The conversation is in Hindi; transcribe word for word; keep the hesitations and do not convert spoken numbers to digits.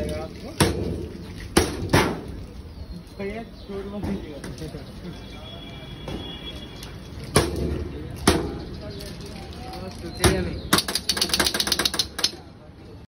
जाएगा आपको। भैया छोड़ मत दीजिएगा। टूटेगा नहीं।